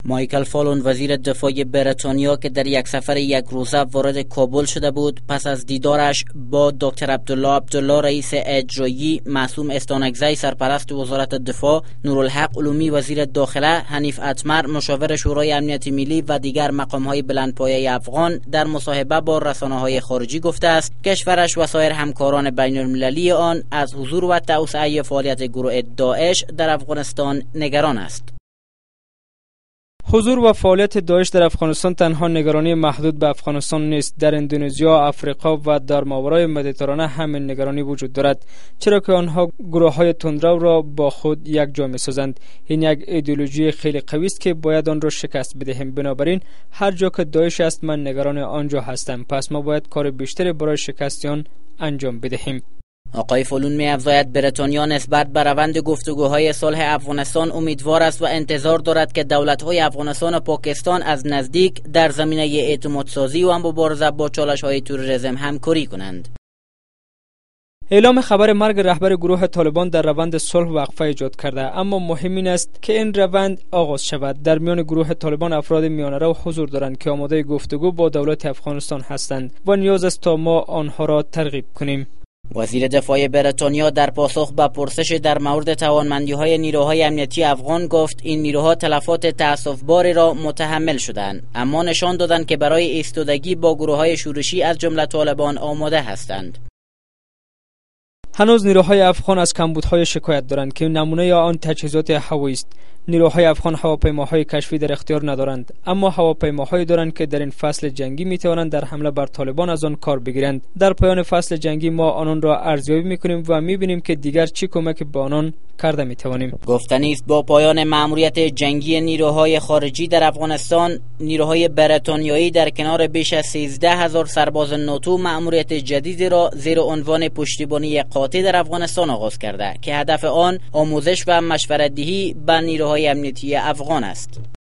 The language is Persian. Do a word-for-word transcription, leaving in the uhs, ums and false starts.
مایکل فالون وزیر دفاع بریتانیا که در یک سفر یک روزه وارد کابل شده بود، پس از دیدارش با دکتر عبدالله عبدالله رئیس اجرایی، معصوم استانکزی سرپرست وزارت دفاع، نورالحق علومی وزیر داخله، حنیف اتمر مشاور شورای امنیت ملی و دیگر مقام‌های بلندپایه افغان در مصاحبه با رسانه‌های خارجی گفته است کشورش و سایر همکاران بین‌المللی آن از حضور و توسعه فعالیت گروه داعش در افغانستان نگران است. حضور و فعالیت داعش در افغانستان تنها نگرانی محدود به افغانستان نیست. در اندونزیا، افریقا و در ماورای مدیترانه همین نگرانی وجود دارد، چرا که آنها گروه‌های تندرو را با خود یک جا می‌سازند. این یک ایدئولوژی خیلی قوی است که باید آن را شکست بدهیم. بنابراین هر جا که داعش است من نگران آنجا هستم. پس ما باید کار بیشتری برای شکست آن انجام بدهیم. آقای فالون می افزاید بریتانیا نسبت به روند گفتگوهای صلح افغانستان امیدوار است و انتظار دارد که دولت‌های افغانستان و پاکستان از نزدیک در زمینه اعتمادسازی و مبارزه با چالش‌های تروریسم همکاری کنند. اعلام خبر مرگ رهبر گروه طالبان در روند صلح وقفه ایجاد کرده، اما مهم این است که این روند آغاز شود. در میان گروه طالبان افراد میانه‌رو حضور دارند که آماده گفتگو با دولت افغانستان هستند و نیاز است تا ما آنها را ترغیب کنیم. وزیر دفاع بریتانیا در پاسخ به پرسش در مورد توانمندی‌های نیروهای امنیتی افغان گفت این نیروها تلفات تأسف‌باری را متحمل شدند، اما نشان دادند که برای ایستادگی با گروه‌های شورشی از جمله طالبان آماده هستند. هنوز نیروهای افغان از کمبودهای شکایت دارند که نمونه آن تجهیزات هوایی است. نیروهای افغان هواپیماهای کشفی در اختیار ندارند، اما هواپیماهایی دارند که در این فصل جنگی میتوانند در حمله بر طالبان از آن کار بگیرند. در پایان فصل جنگی ما آنان را ارزیابی میکنیم و میبینیم که دیگر چی کمک به آنان کرده میتوانیم. گفتنی است با پایان مأموریت جنگی نیروهای خارجی در افغانستان، نیروهای بریتانیایی در کنار بیش از سیزده هزار سرباز ناتو مأموریت جدیدی را زیر عنوان پشتیبانی قاطع در افغانستان آغاز کرده که هدف آن آموزش و مشورت دهی به نیروهای امنیتی افغان است.